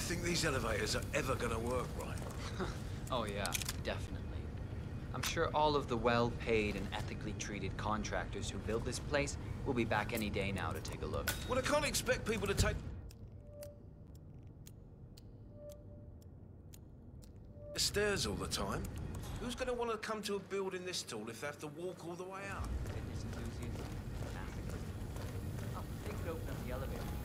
think these elevators are ever gonna work right? Oh yeah, definitely. I'm sure all of the well-paid and ethically treated contractors who build this place will be back any day now to take a look. Well, I can't expect people to take the stairs all the time. Who's gonna want to come to a building this tall if they have to walk all the way up? Fitness enthusiasts, masochists. Oh, they could open up the elevator now.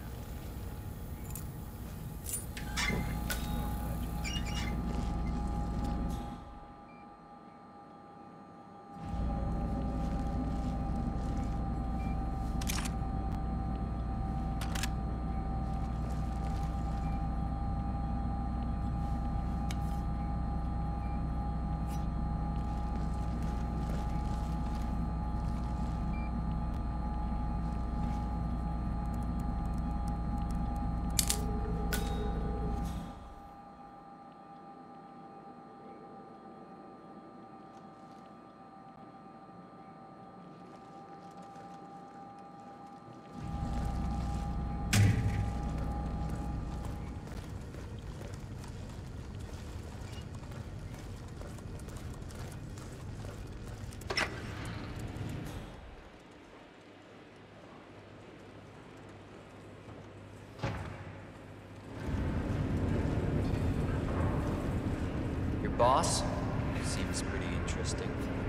Boss? Seems pretty interesting.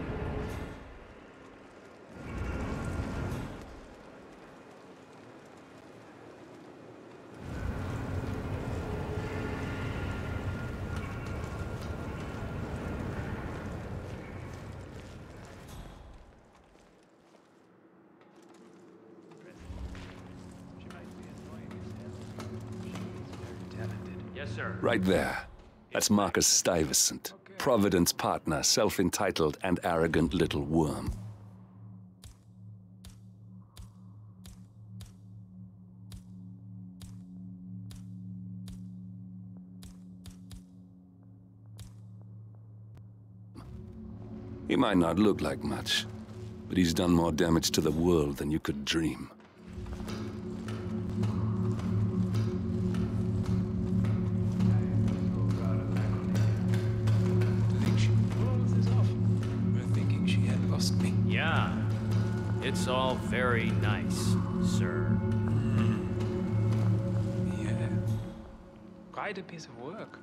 Yes, sir. Right there. That's Marcus Stuyvesant, Providence partner, self-entitled and arrogant little worm. He might not look like much, but he's done more damage to the world than you could dream. It's all very nice, sir. Yeah. Quite a piece of work.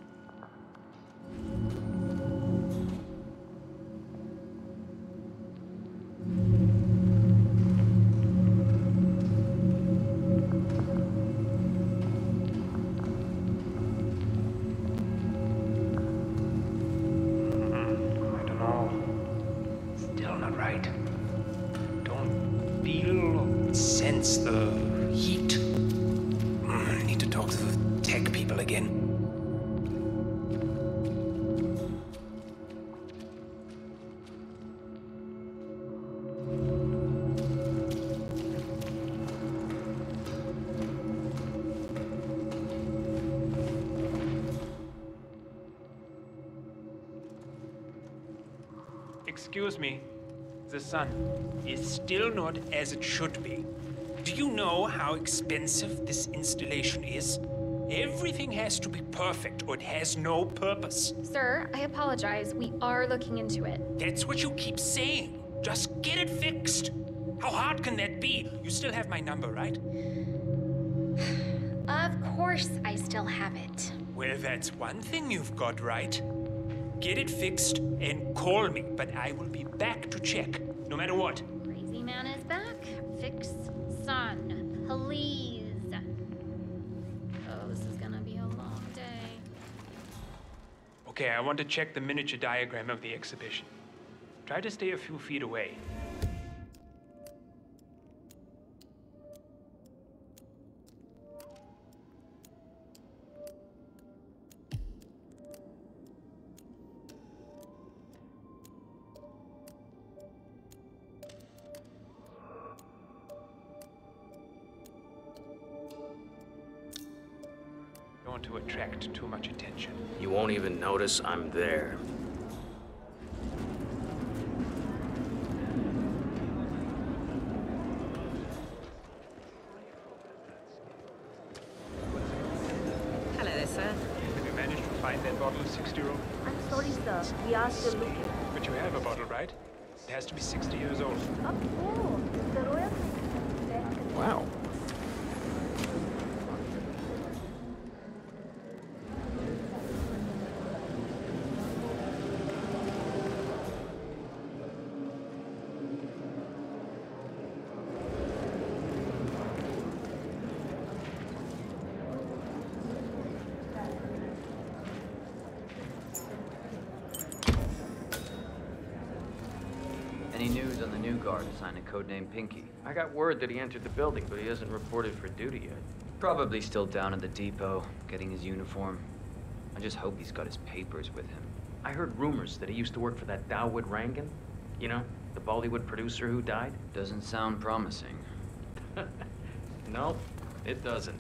I don't know. Still not right. Feel or sense the heat. I need to talk to the tech people again. Excuse me. The sun is still not as it should be. Do you know how expensive this installation is? Everything has to be perfect or it has no purpose. Sir, I apologize. We are looking into it. That's what you keep saying. Just get it fixed. How hard can that be? You still have my number, right? Of course I still have it. Well, that's one thing you've got right. Get it fixed and call me, but I will be back to check, no matter what. Crazy man is back. Fix sun, please. Oh, this is gonna be a long day. Okay, I want to check the miniature diagram of the exhibition. Try to stay a few feet away. Don't want to attract too much attention. You won't even notice I'm there. Hello there, sir. bottle of 60-year-old? I'm sorry, sir. We are still looking. But you have a bottle, right? It has to be 60 years old. Of course. The royal... Wow. Any news on the new guard assigned to codename Pinky? I got word that he entered the building, but he hasn't reported for duty yet. Probably still down at the depot, getting his uniform. I just hope he's got his papers with him. I heard rumors that he used to work for that Dawood Rangan. You know, the Bollywood producer who died? Doesn't sound promising. No, it doesn't.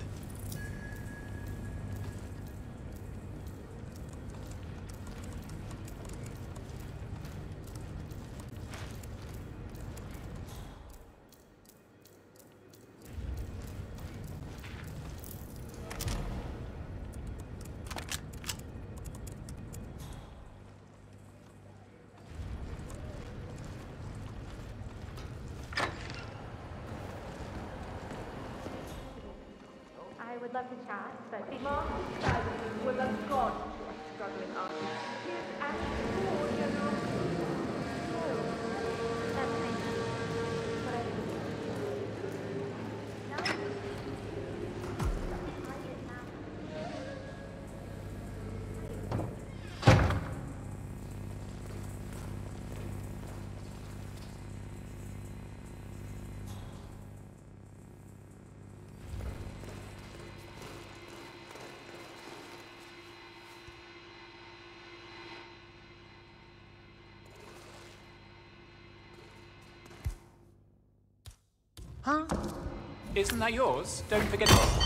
I would love to chat, but the Marcus Stuyvesant was a god to us struggling artists. His poor generosity. No, that's nice. But I didn't. No. I did not. Huh? Isn't that yours? Don't forget.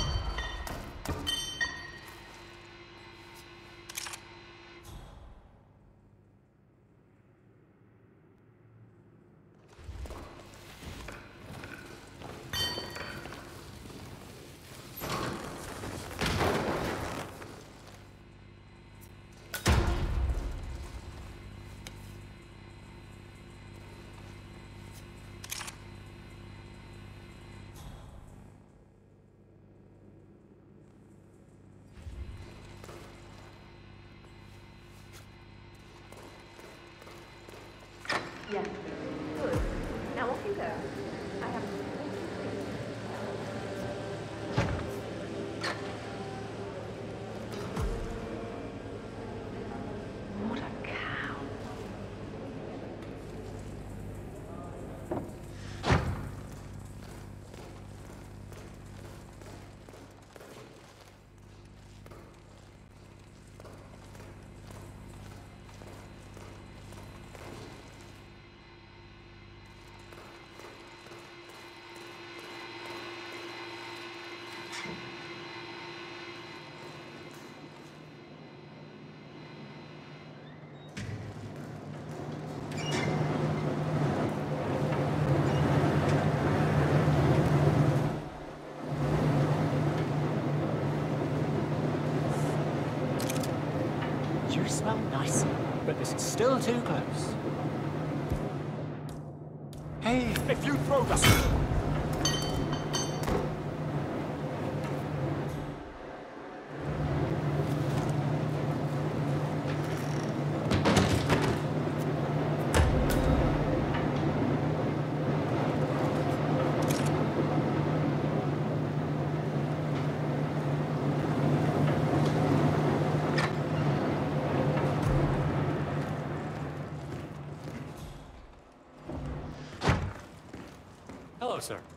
Yes. Good. Now off you go. I have... What a cow. You smell nice, but this is still too close. Hey, if you throw the... Hello, sir.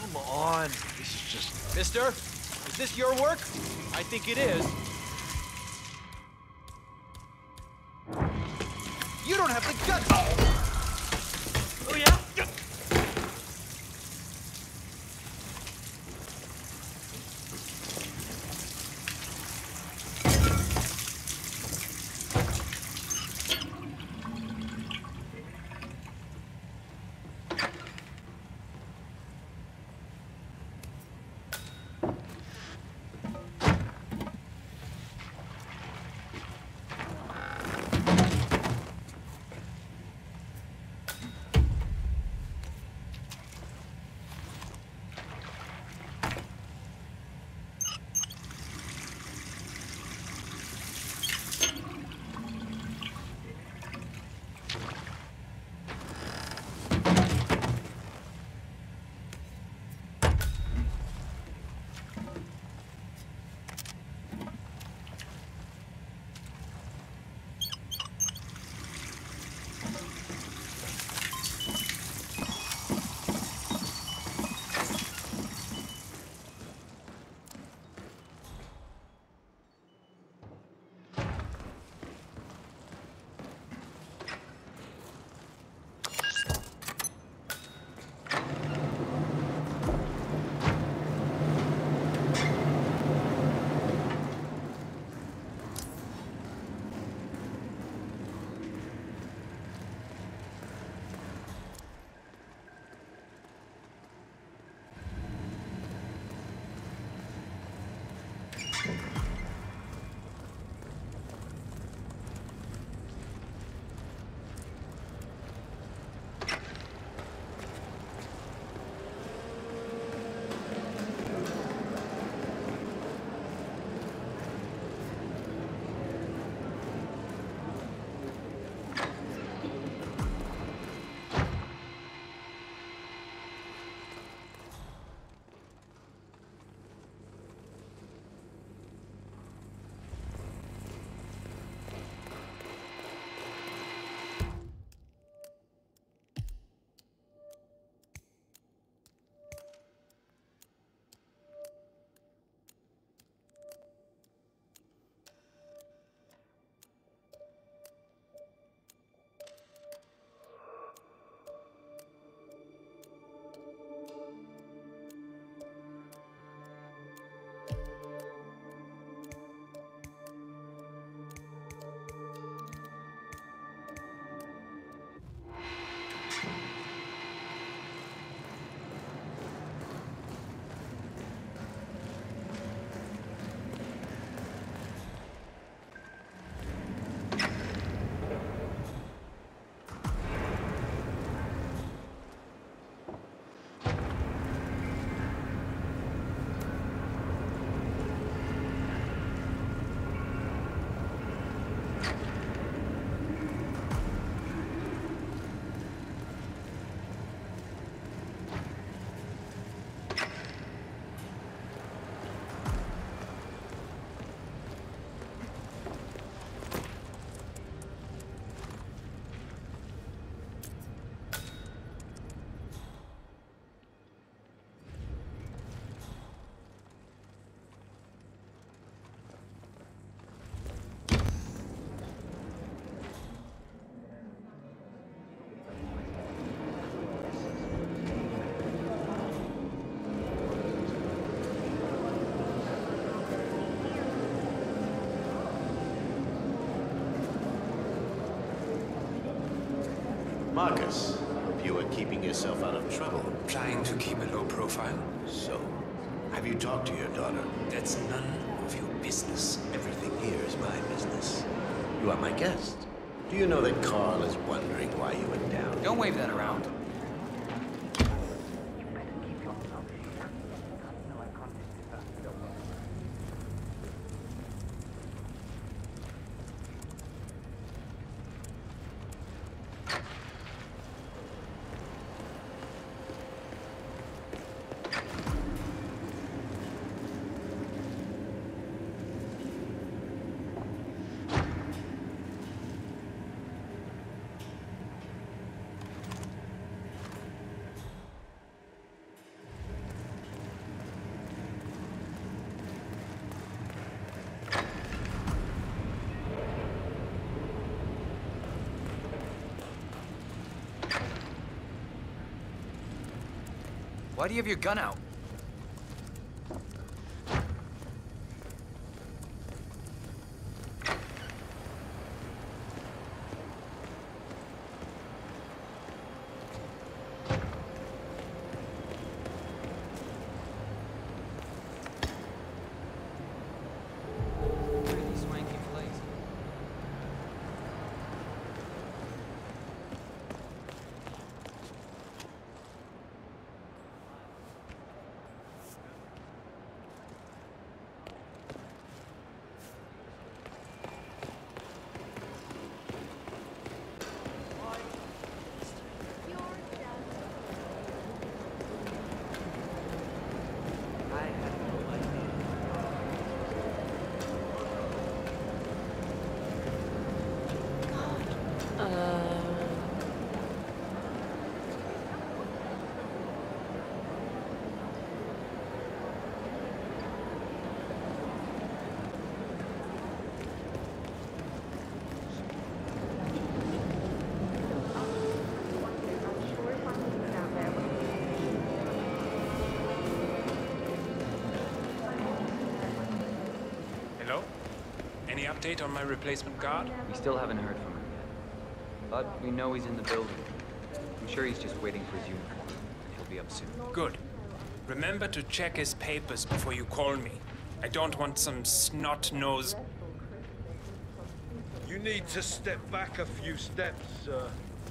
Come on. This is just... Mister, is this your work? I think it is. You don't have the guts! Oh yeah? Marcus, hope you are keeping yourself out of trouble. Trying to keep a low profile. So, have you talked to your daughter? That's none of your business. Everything here is my business. You are my guest. Do you know that Carl is wondering why you went down? Don't wave that around. Why do you have your gun out? Pretty swanky place. Hello? Any update on my replacement guard? We still haven't heard from him yet. But we know he's in the building. I'm sure he's just waiting for his uniform. And he'll be up soon. Good. Remember to check his papers before you call me. I don't want some snot-nosed... You need to step back a few steps, sir.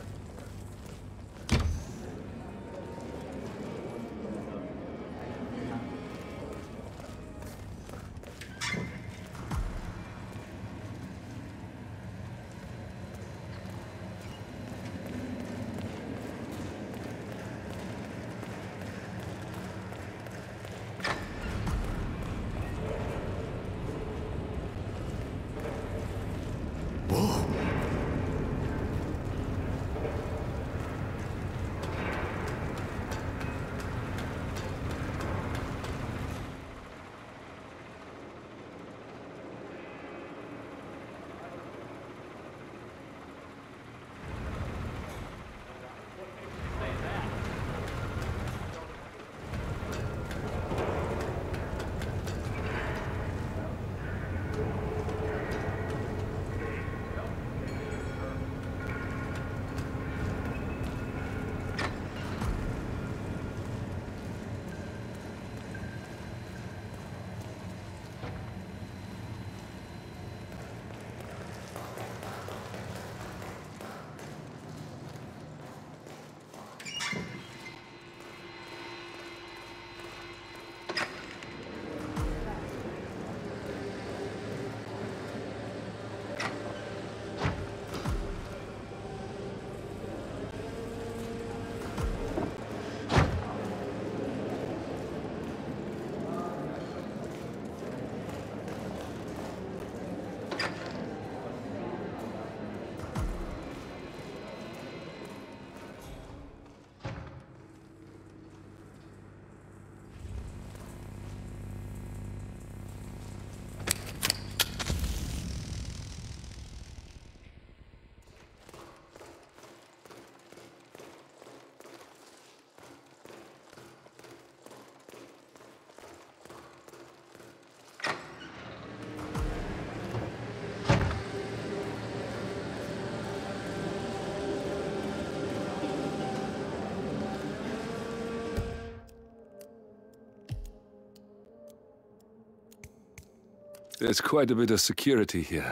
There's quite a bit of security here.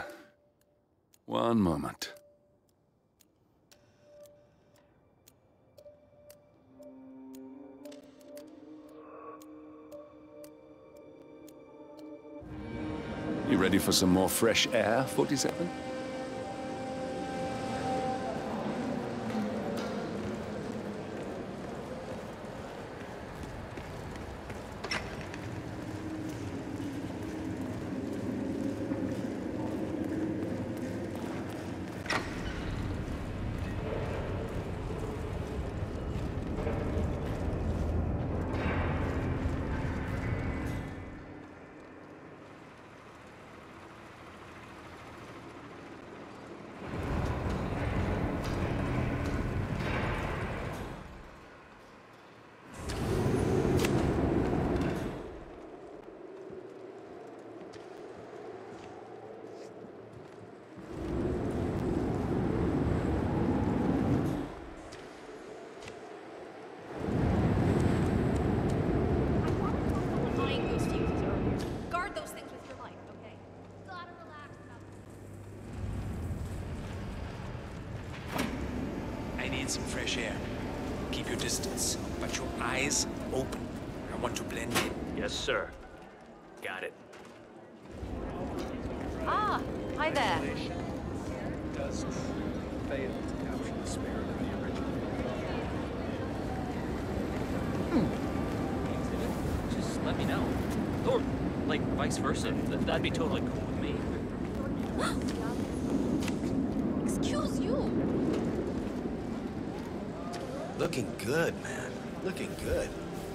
One moment. You ready for some more fresh air, 47? spraying those fuses earlier. Guard those things with your life, okay? Gotta relax about I need some fresh air. Keep your distance, but your eyes open. I want to blend in. Yes, sir. Got it. Ah, hi there. Does fail to capture the spirit of the original. Just let me know. Or, like, vice versa. That'd be totally cool with me. Excuse you. Looking good, man. Looking good.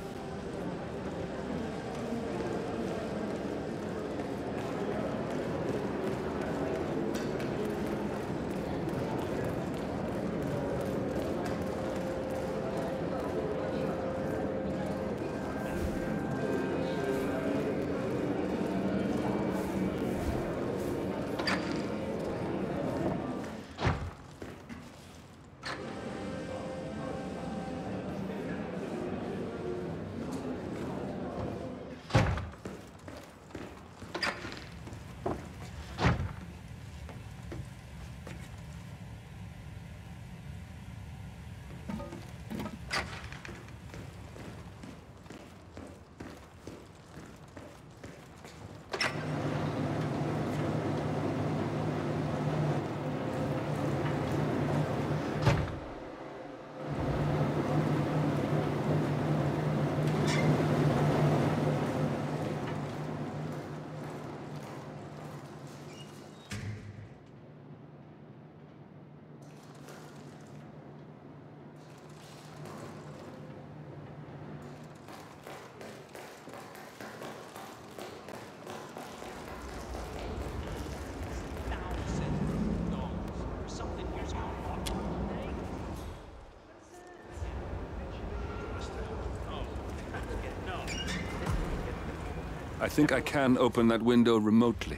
I think I can open that window remotely.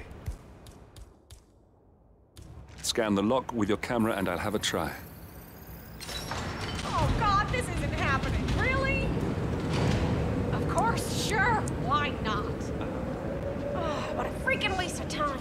Scan the lock with your camera and I'll have a try. Oh God, this isn't happening. Really? Of course, sure. Why not? Oh, what a freaking waste of time.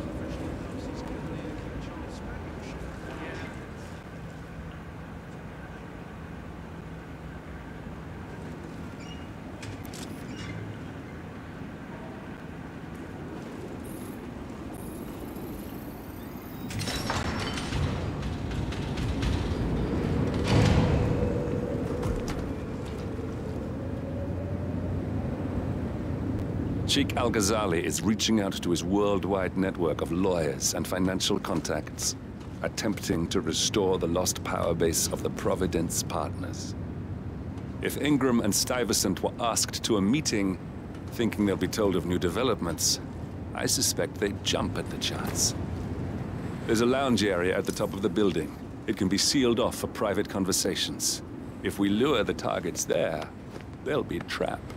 Sheikh Al-Ghazali is reaching out to his worldwide network of lawyers and financial contacts, attempting to restore the lost power base of the Providence partners. If Ingram and Stuyvesant were asked to a meeting, thinking they'll be told of new developments, I suspect they'd jump at the chance. There's a lounge area at the top of the building. It can be sealed off for private conversations. If we lure the targets there, they'll be trapped.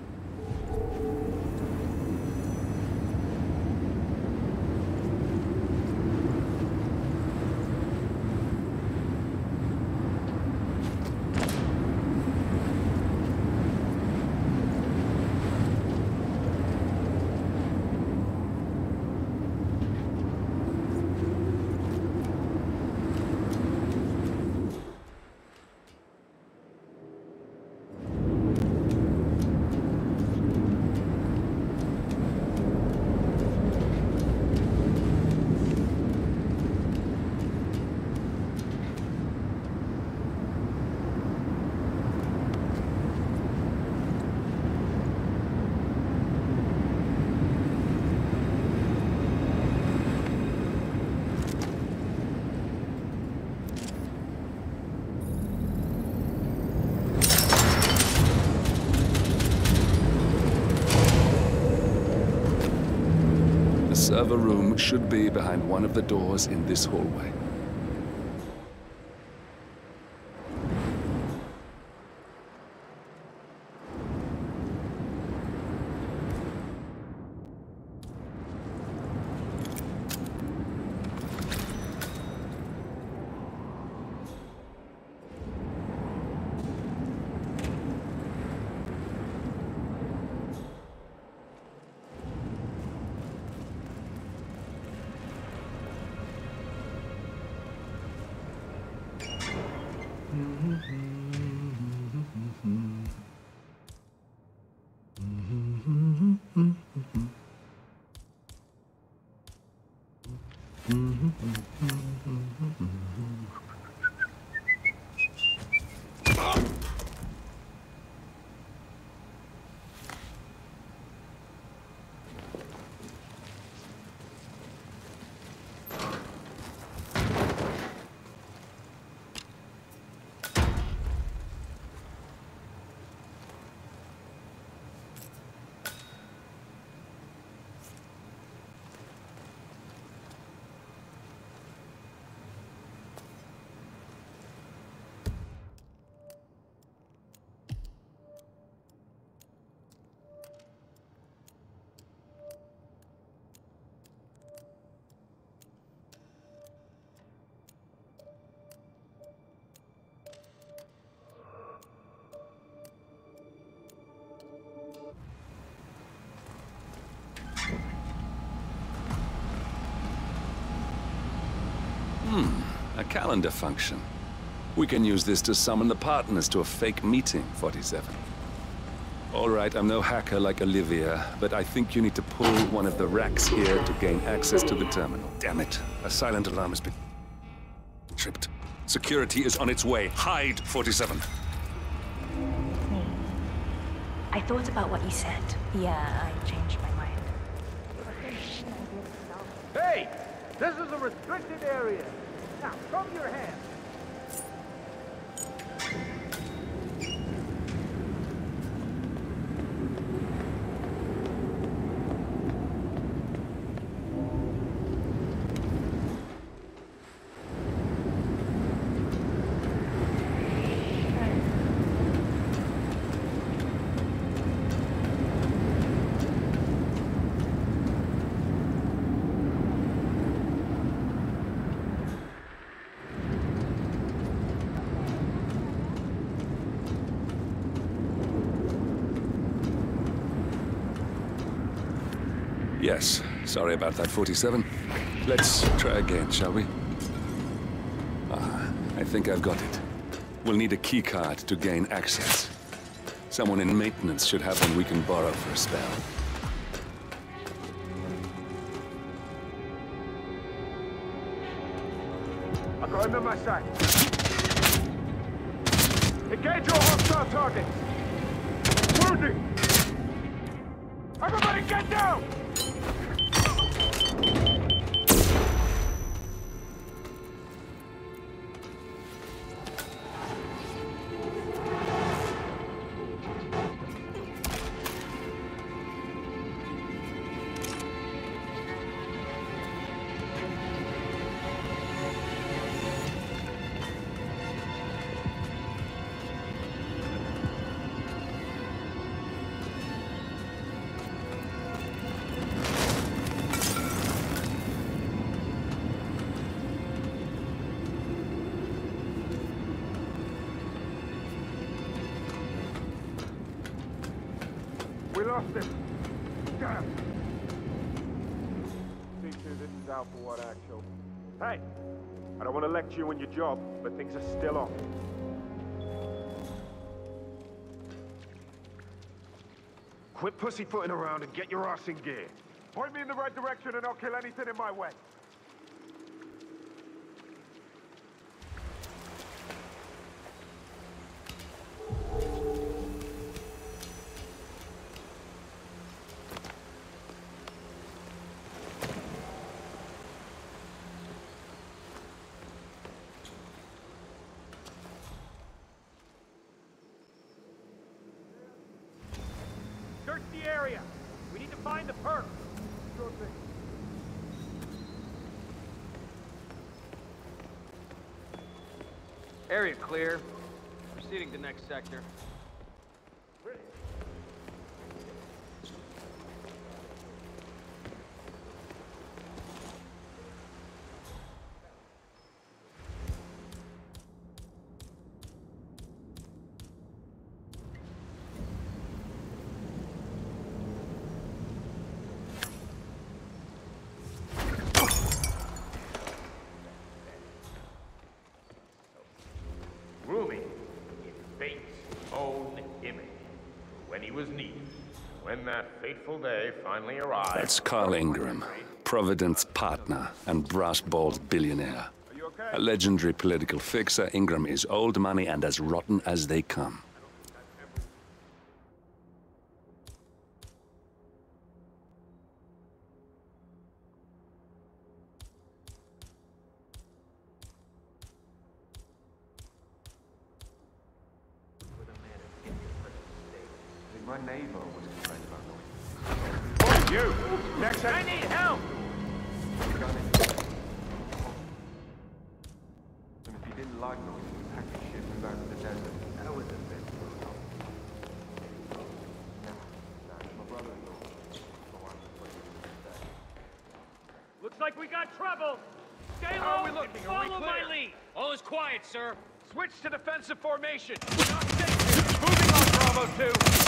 The server room should be behind one of the doors in this hallway. A calendar function. We can use this to summon the partners to a fake meeting, 47. All right, I'm no hacker like Olivia, but I think you need to pull one of the racks here to gain access to the terminal. Damn it. A silent alarm has been tripped. Security is on its way. Hide, 47. I thought about what you said. Yeah, I changed my mind. Hey! This is a restricted area! Now, from your hands! Yes, sorry about that, 47. Let's try again, shall we? I think I've got it. We'll need a keycard to gain access. Someone in maintenance should have one we can borrow for a spell. I got him in my sight. Engage your hostile target. Wounding! Everybody get down! We lost him. Damn. C2, this is Alpha What Actual. Hey, I don't want to lecture you on your job, but things are still on. Quit pussyfooting around and get your ass in gear. Point me in the right direction and I'll kill anything in my way. Search the area. We need to find the perk. Sure thing. Area clear. Proceeding to next sector. Ready. Roomy. It baits. Oh, When that fateful day finally arrives... That's Carl Ingram, Providence partner and brass-balled billionaire. A legendary political fixer, Ingram is old money and as rotten as they come. My neighbor was complaining about noise. You! Next I need help! And if he didn't like noise, he would pack his shit and move out to the desert. That was the best. My brother-in-law. Looks like we got trouble! Stay low and follow my lead! All is quiet, sir. Switch to defensive formation. We're not safe here. Moving on, Bravo 2.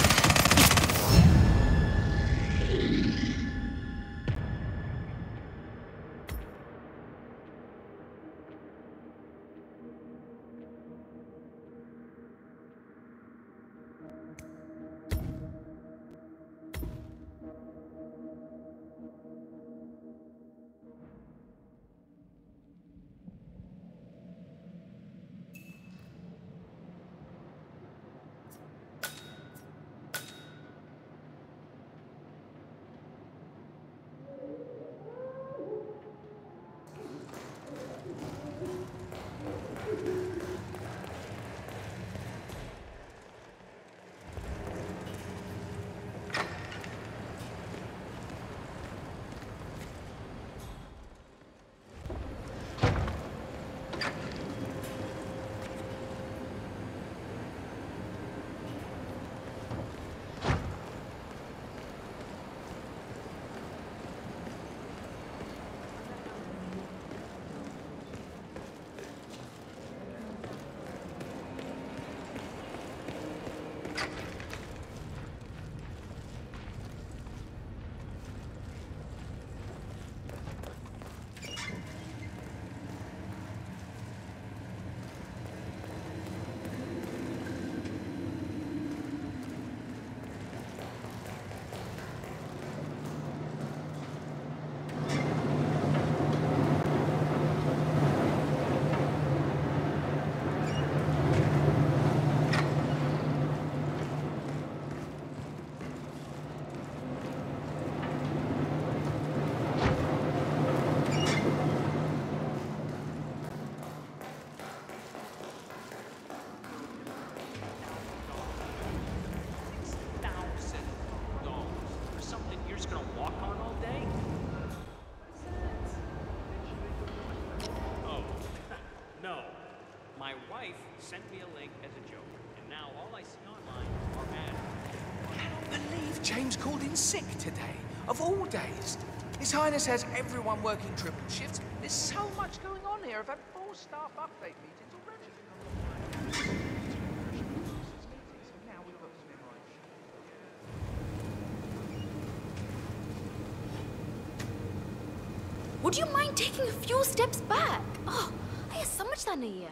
Sent me a link as a joke, and now all I see online are ads. I can't believe James called in sick today, of all days. His Highness has everyone working triple shifts. There's so much going on here. I've had 4 staff update meetings already. Would you mind taking a few steps back? Oh, I have so much done here.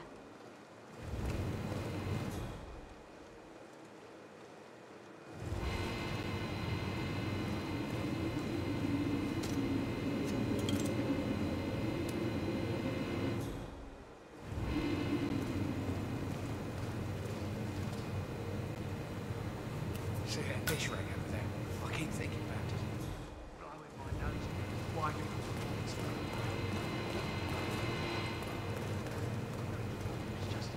See that dish rag over there? I keep thinking about it. Blowing my nose, winding my thoughts. It's just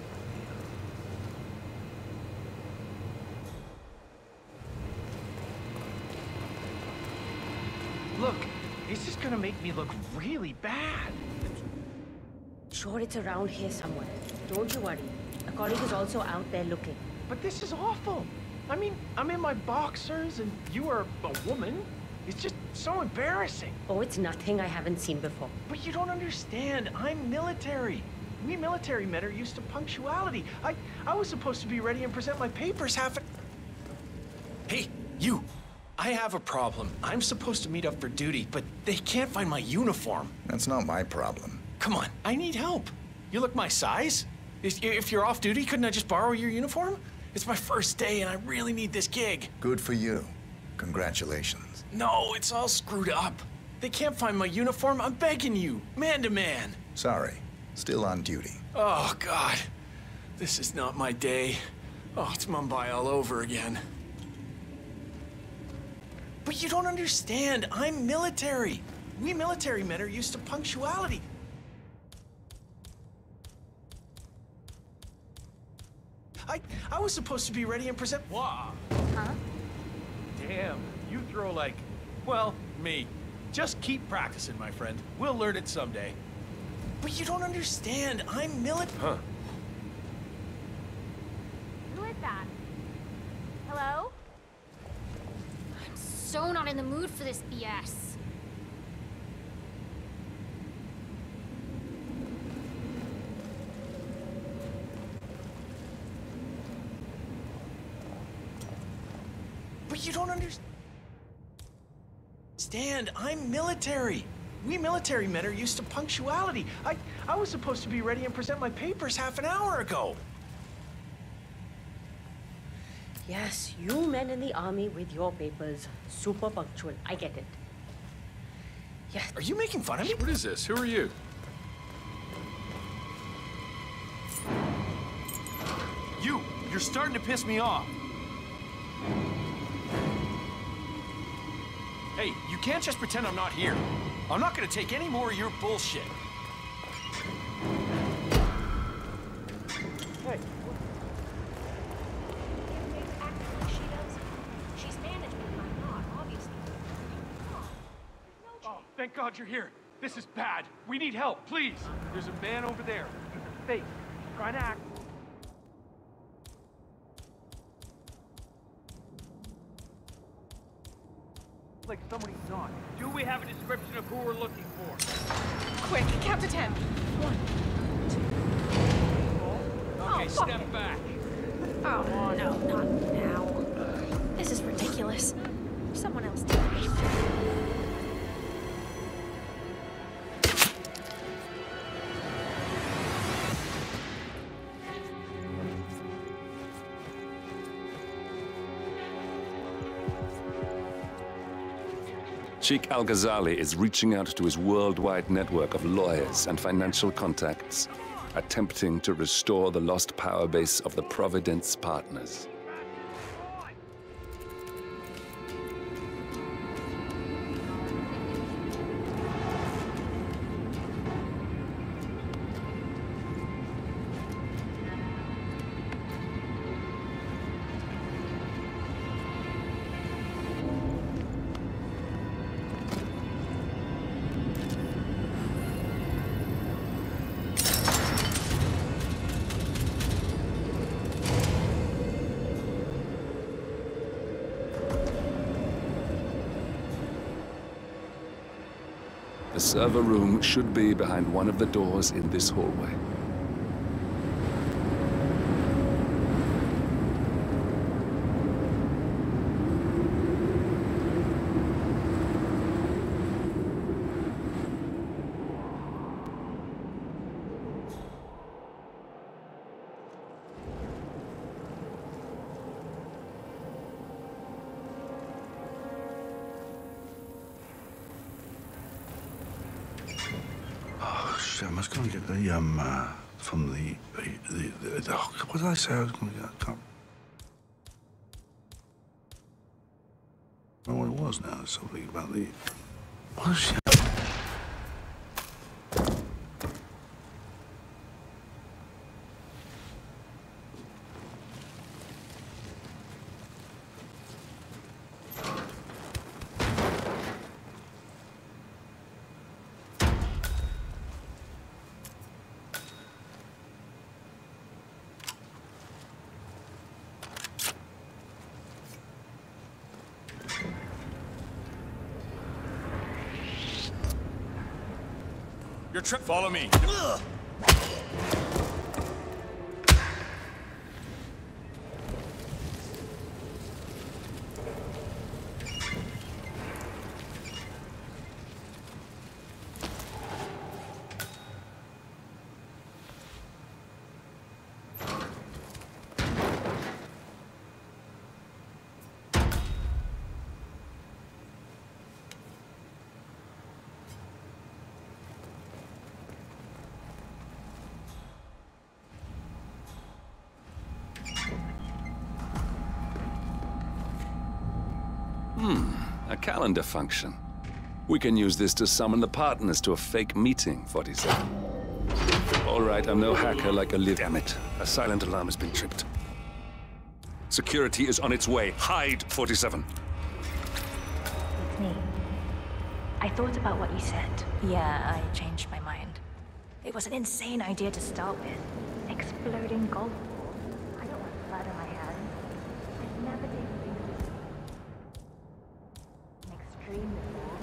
Look, this is gonna make me look really bad. Sure, it's around here somewhere. Don't you worry. A colleague is also out there looking. But this is awful. I mean, I'm in my boxers and you are a woman. It's just so embarrassing. Oh, it's nothing I haven't seen before. But you don't understand. I'm military. We military men are used to punctuality. I was supposed to be ready and present my papers half an... Hey, you! I have a problem. I'm supposed to meet up for duty, but they can't find my uniform. That's not my problem. Come on, I need help. You look my size. If you're off duty, couldn't I just borrow your uniform? It's my first day and I really need this gig. Good for you. Congratulations. No, it's all screwed up. They can't find my uniform. I'm begging you, man to man. Sorry. Still on duty. Oh, God. This is not my day. Oh, it's Mumbai all over again. But you don't understand. I'm military. We military men are used to punctuality. I was supposed to be ready and present. Wow. Huh? Damn, you throw like, well, me. Just keep practicing, my friend. We'll learn it someday. But you don't understand. I'm military. Huh. Who is that? Hello? I'm so not in the mood for this BS. But you don't understand. I'm military. We military men are used to punctuality. I was supposed to be ready and present my papers half an hour ago. Yes, you men in the army with your papers. Super punctual. I get it. Yes. Are you making fun of me? What is this? Who are you? You're starting to piss me off. Hey, you can't just pretend I'm not here. I'm not gonna take any more of your bullshit. Hey. She's management, I'm not, obviously. Oh, thank God you're here. This is bad. We need help, please. There's a man over there. He's a fake. Trying to act. Like somebody's not. Do we have a description of who we're looking for? Quick, count to 10. 1, 2. Okay, step back. Oh, no, not now. This is ridiculous. Someone else take it. Sheikh Al-Ghazali is reaching out to his worldwide network of lawyers and financial contacts, attempting to restore the lost power base of the Providence partners. The server room should be behind one of the doors in this hallway. I was going to get the, from the what did I say I was going to get? I can't remember what it was now. Something about the, what is it? Your trip. Follow me. A calendar function. We can use this to summon the partners to a fake meeting, 47. All right, I'm no hacker like a live. Damn it. A silent alarm has been tripped. Security is on its way. Hide, 47. It's me. I thought about what you said. Yeah, I changed my mind. It was an insane idea to start with. Exploding golf balls. I don't want blood on my hands. I've never taken things an extreme before.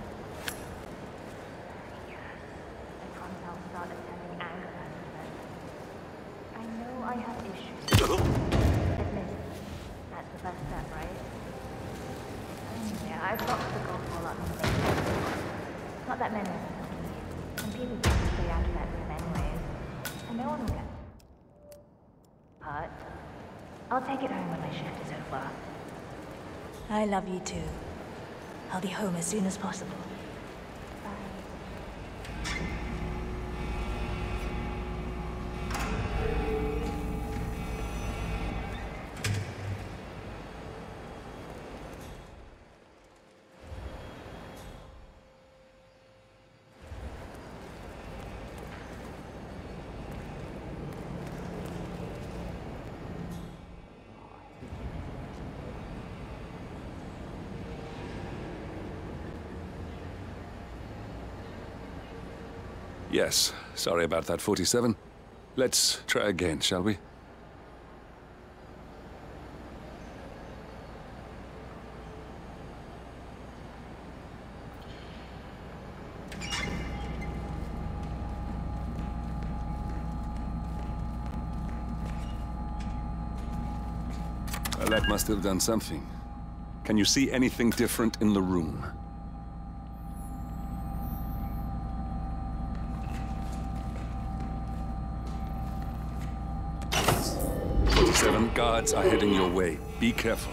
Yes, I promise I'll start attending anger management. I know I have issues. Admit it. That's the first step, right? Yeah, I've locked the golf ball up in the basement. Not that many of them will leave. And people just stay out of that room anyways. And no one will get hurt. I'll take it home when my shift is over. I love you too. I'll be home as soon as possible. Yes, sorry about that, 47. Let's try again, shall we? Well, that must have done something. Can you see anything different in the room? Guards are heading your way. Be careful.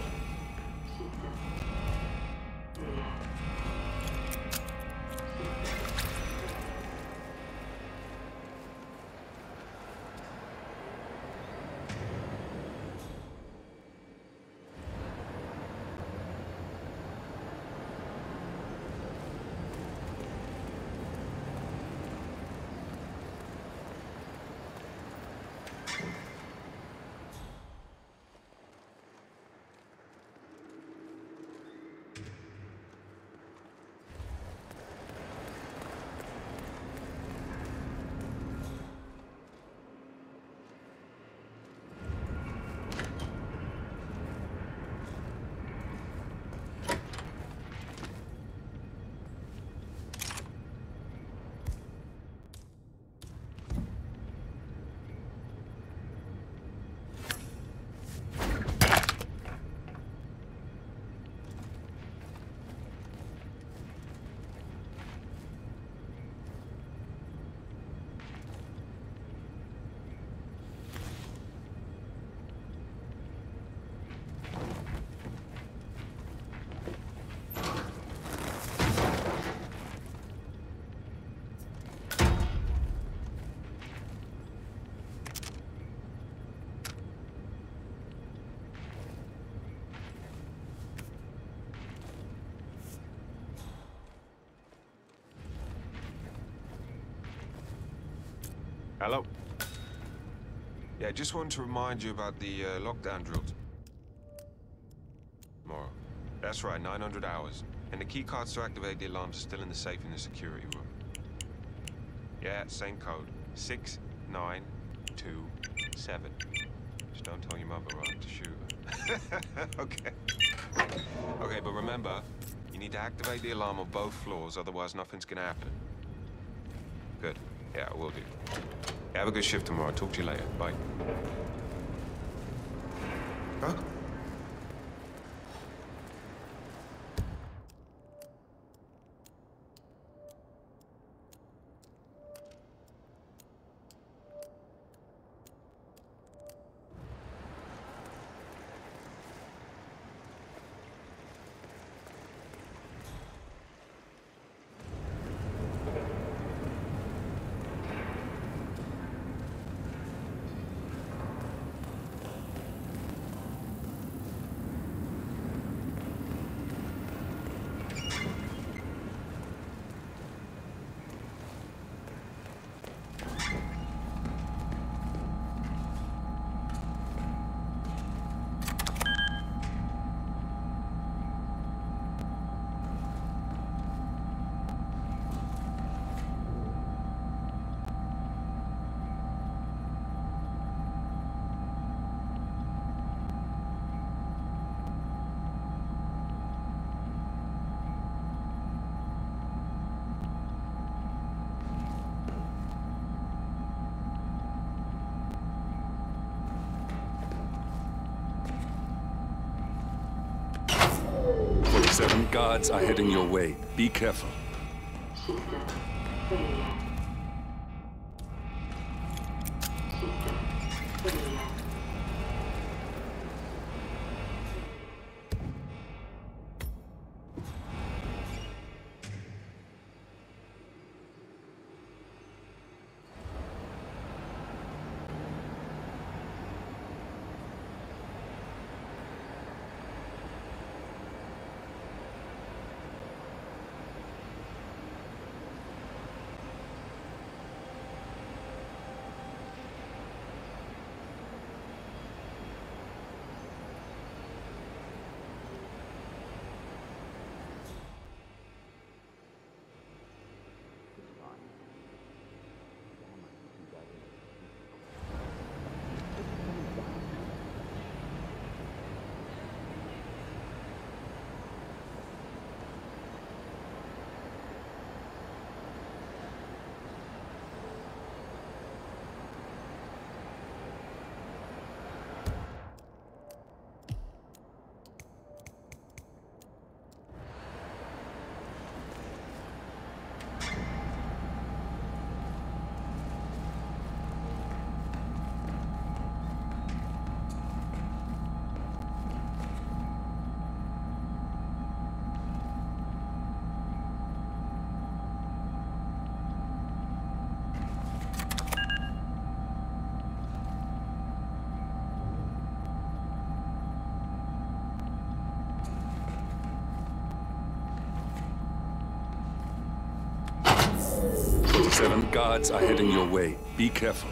Hello? Yeah, just wanted to remind you about the lockdown drills. Tomorrow. That's right, 900 hours. And the key cards to activate the alarms are still in the safe in the security room. Yeah, same code. 6927. Just don't tell your mother or I'll have to shoot her. Okay. Okay, but remember, you need to activate the alarm on both floors, otherwise nothing's gonna happen. Good. Yeah, I will do. Have a good shift tomorrow. Talk to you later. Bye. Huh? 7 guards are heading your way. Be careful. Seven guards are heading your way. Be careful.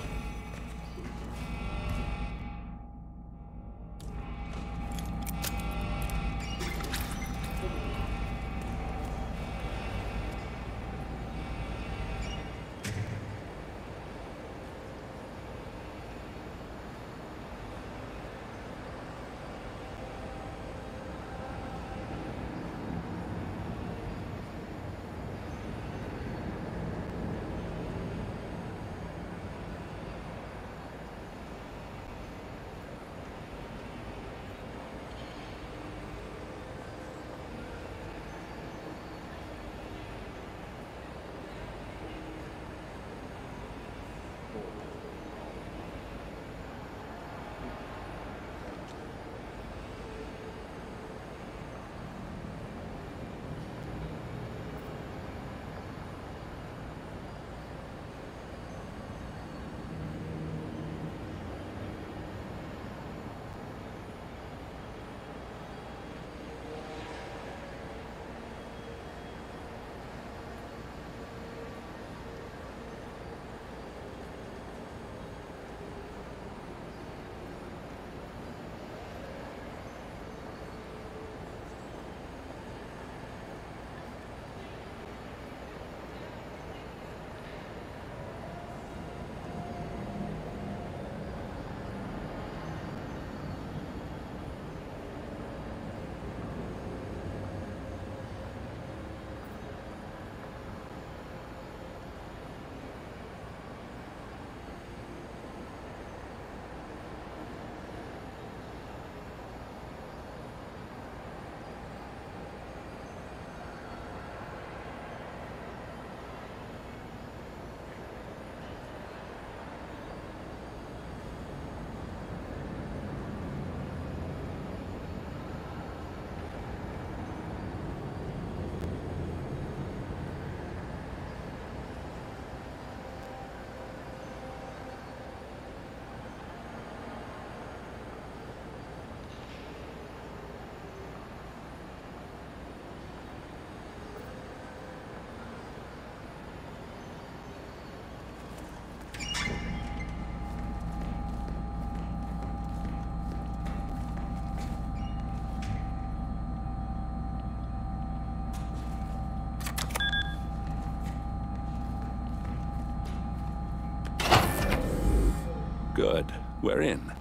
Good. We're in.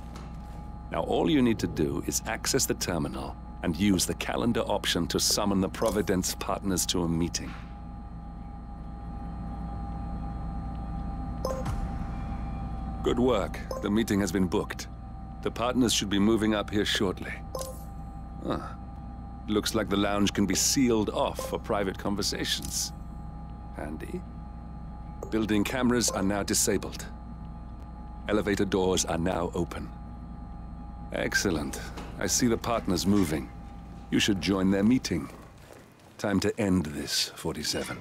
Now all you need to do is access the terminal and use the calendar option to summon the Providence partners to a meeting. Good work. The meeting has been booked. The partners should be moving up here shortly. Ah. Looks like the lounge can be sealed off for private conversations. Handy. Building cameras are now disabled. Elevator doors are now open. Excellent. I see the partners moving. You should join their meeting. Time to end this, 47.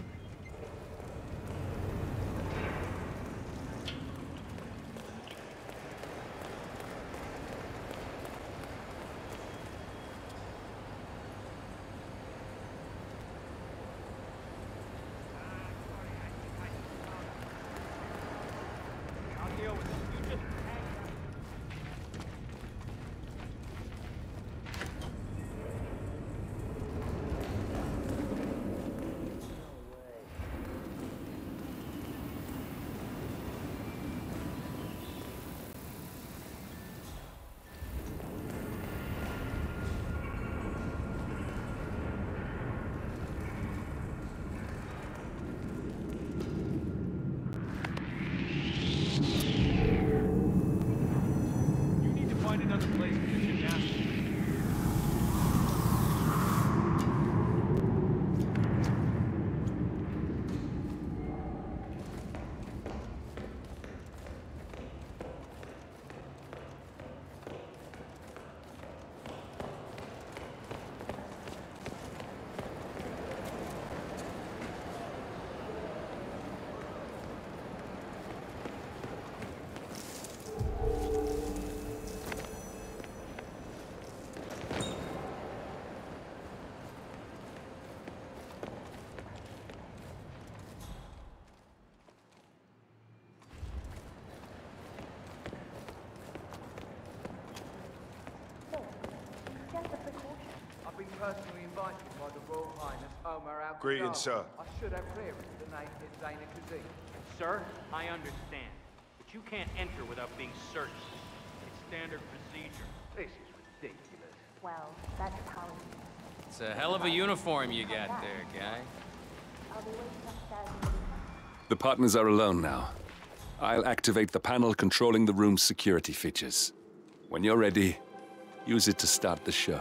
Personally invited by the Royal Highness Omar Al. Greetings, sir. I should have clearance. The name is Zaina Kazim. Sir, I understand. But you can't enter without being searched. It's standard procedure. This is ridiculous. Well, that's how it It's a hell of a uniform you got there, guy. I'll be waiting upstairs. The partners are alone now. I'll activate the panel controlling the room's security features. When you're ready, use it to start the show.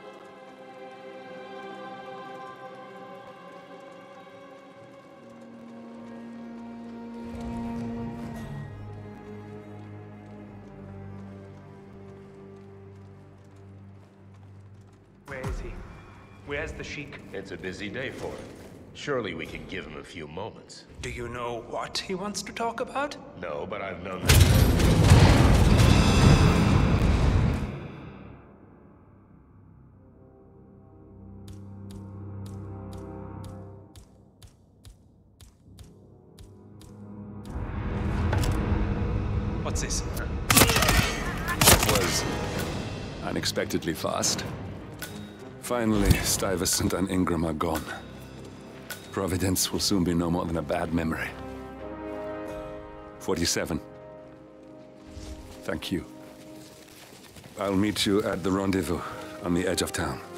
Where is he? Where's the Sheik? It's a busy day for him. Surely we can give him a few moments. Do you know what he wants to talk about? No, but I've known that. What's this? That was unexpectedly fast. Finally, Stuyvesant and Ingram are gone. Providence will soon be no more than a bad memory. 47. Thank you. I'll meet you at the rendezvous on the edge of town.